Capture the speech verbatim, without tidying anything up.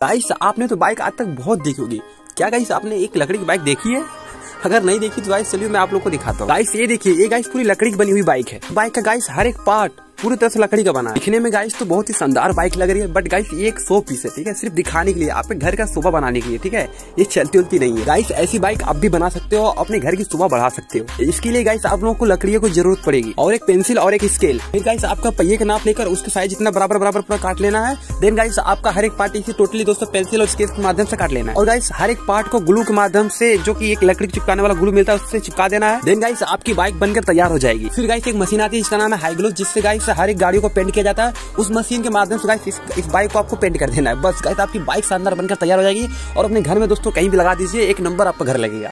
Guys आपने तो bike आज तक बहुत देखी होगी, क्या गाइस आपने एक लकड़ी की बाइक देखी है? अगर नहीं देखी तो गाइस चलिए मैं आप लोग को दिखाता हूँ। गाइस ये देखिए, ये गाइस पूरी लकड़ी की बनी हुई बाइक है। बाइक का गाइस हर एक पार्ट पूरी तरह से लकड़ी का बना है। दिखने में गाइस तो बहुत ही शानदार बाइक लग रही है, बट गाइस ये एक शो पीस है, ठीक है, सिर्फ दिखाने के लिए, आपके घर का शोभा बनाने के लिए, ठीक है। ये चलती उलती नहीं है गाइस। ऐसी बाइक आप भी बना सकते हो, अपने घर की शोभा बढ़ा सकते हो। इसके लिए गाइस आप लोगों को लकड़ियों की जरूरत पड़ेगी और एक पेंसिल और एक स्केल। फिर गाइस आपका पहिए का नाप लेकर उसके साइज इतना बराबर बराबर पूरा काट लेना है। देन गाइस आपका हर एक पार्ट इसे टोटली दोस्तों पेंसिल और स्केल के माध्यम से काट लेना है। और गाइस हर एक पार्ट को ग्लू के माध्यम से, जो की एक लकड़ी चिपकाने वाला ग्लू मिलता है, उससे चिपका देना है। देन गाइस आपकी बाइक बनकर तैयार हो जाएगी। फिर गाइस एक मशीन आती है, इसका नाम है हाई ग्लो, जिससे गाइस हर एक गाड़ियों को पेंट किया जाता है। उस मशीन के माध्यम से गाइस इस, इस बाइक को आपको पेंट कर देना है। बस गाइस आपकी बाइक शानदार बनकर तैयार हो जाएगी और अपने घर में दोस्तों कहीं भी लगा दीजिए, एक नंबर आपका घर लगेगा।